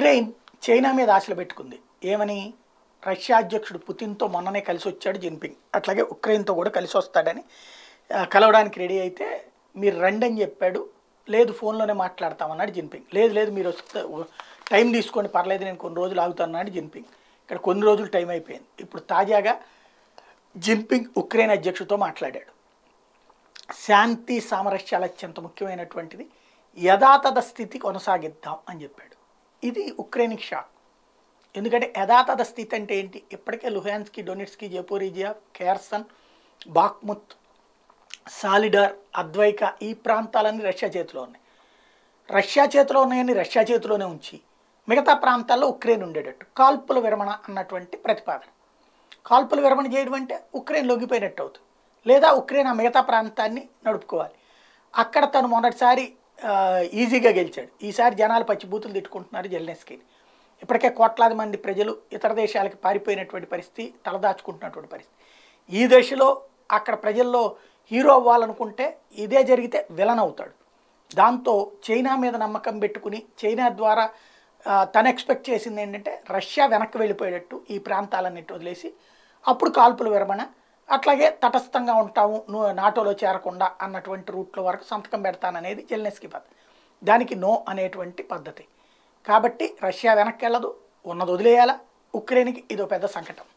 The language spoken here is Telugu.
ఉక్రెయిన్ చైనా మీద ఆశలు పెట్టుకుంది. ఏమని? రష్యా అధ్యక్షుడు పుతిన్తో మొన్ననే కలిసి వచ్చాడు జిన్పింగ్. అట్లాగే ఉక్రెయిన్తో కూడా కలిసి వస్తాడని కలవడానికి రెడీ అయితే మీరు రండి అని చెప్పాడు. లేదు ఫోన్లోనే మాట్లాడతామన్నాడు జిన్పింగ్. లేదు లేదు మీరు వస్తే టైం తీసుకోండి పర్లేదు నేను కొన్ని రోజులు ఆగుతానన్నాడు జిన్పింగ్. ఇక్కడ కొన్ని రోజులు టైం అయిపోయింది. ఇప్పుడు తాజాగా జిన్పింగ్ ఉక్రెయిన్ అధ్యక్షుడితో మాట్లాడాడు. శాంతి సామరస్యాలు అత్యంత ముఖ్యమైనటువంటిది, యథాతథ స్థితి కొనసాగిద్దాం అని చెప్పాడు. ఇది ఉక్రెయిన్కి షాక్. ఎందుకంటే యథాతథ స్థితి అంటే ఏంటి? ఇప్పటికే లుహాన్స్కి, డొనెట్స్కి, జపోరిజియా, ఖేర్సన్, బాఖ్ముత్, సాలిడార్, అద్వైక ఈ ప్రాంతాలన్నీ రష్యా చేతిలో ఉన్నాయి. రష్యా చేతిలో ఉన్నాయని రష్యా చేతిలోనే ఉంచి మిగతా ప్రాంతాల్లో ఉక్రెయిన్ ఉండేటట్టు కాల్పుల విరమణ అన్నటువంటి ప్రతిపాదన. కాల్పుల విరమణ చేయడం అంటే ఉక్రెయిన్ లొంగిపోయినట్టు అవుతుంది. లేదా ఉక్రెయిన్ ఆ మిగతా ప్రాంతాన్ని నడుపుకోవాలి. అక్కడ తను మొదటిసారి ఈజీగా గెలిచాడు. ఈసారి జనాలు పచ్చిబూతులు తిట్టుకుంటున్నారు జెలెన్స్కీని. ఇప్పటికే కోట్లాది మంది ప్రజలు ఇతర దేశాలకు పారిపోయినటువంటి పరిస్థితి, తలదాచుకుంటున్నటువంటి పరిస్థితి. ఈ దశలో అక్కడ ప్రజల్లో హీరో అవ్వాలనుకుంటే ఇదే జరిగితే విలన్ అవుతాడు. దాంతో చైనా మీద నమ్మకం పెట్టుకుని చైనా ద్వారా తను ఎక్స్పెక్ట్ చేసింది ఏంటంటే రష్యా వెనక్కి వెళ్ళిపోయేటట్టు ఈ ప్రాంతాలన్నిటి వదిలేసి అప్పుడు కాల్పుల విరమణ, అట్లాగే తటస్థంగా ఉంటాము నాటోలో చేరకుండా అన్నటువంటి రూట్లో వరకు సంతకం పెడతాననేది జెలెన్స్కీ పద్ధతి. దానికి నో అనేటువంటి పద్ధతి. కాబట్టి రష్యా వెనక్కి వెళ్ళదు, ఉన్నది వదిలేయాలా. ఉక్రెయిన్కి ఇదో పెద్ద సంకటం.